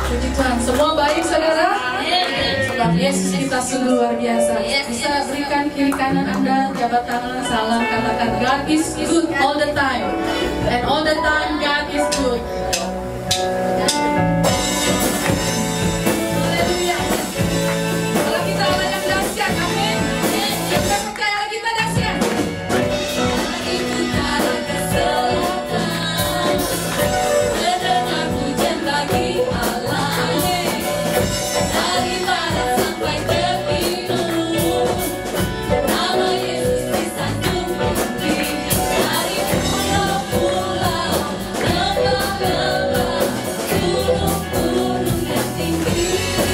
Puji Tuhan. Semua baik saudara? Sebab Yesus kita sungguh luar biasa. Bisa berikan kiri kanan Anda jabat tangan, salam, katakan God is good all the time. And all the time God is good. Haleluya. Kalau kita orang yang dahsyat, amin. Yang percaya kita dahsyat. Itu cara keselatan. Mendengar pujian bagi Allah. Dari barat sampai ke timur, nama Yesus disanjung tinggi. Dari pulau-pulau, lembah-lembah, gunung-gunung yang tinggi.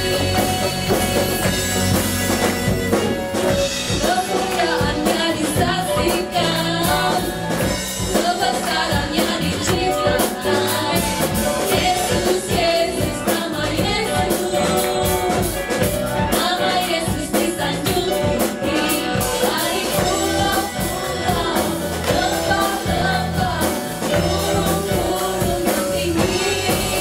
Kemuliaannya disaksikan, kebesarannya diciptakan. Yesus, Yesus, nama Yesus. Nama Yesus disanjung tinggi. Dari pulau-pulau, lembah-lembah, gunung-gunung yang tinggi.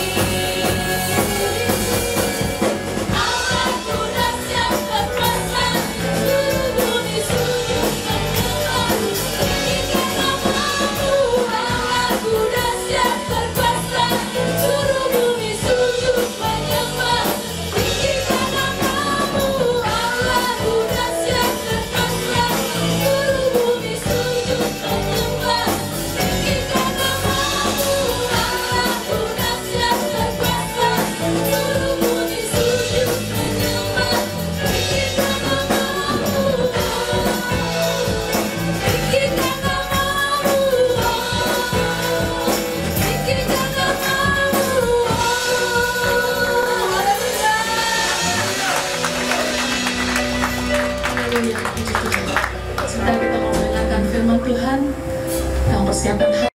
Allahku dahsyat perkasa, seluruh bumi sujud menyembah. Tinggikan namamu, Allahku dahsyat perkasa, seluruh bumi sujud menyembah. Tinggikan namamu, Allahku dahsyat perkasa, seluruh bumi sujud menyembah. Tinggikan namamu, Allahku dahsyat perkasa, seluruh bumi sujud menyembah. Tinggikan namamu, tinggikan namamu, tinggikan namamu. Haleluya, puji Tuhan. Sebentar kita mau mendengarkan firman Tuhan yang mempersiapkan hati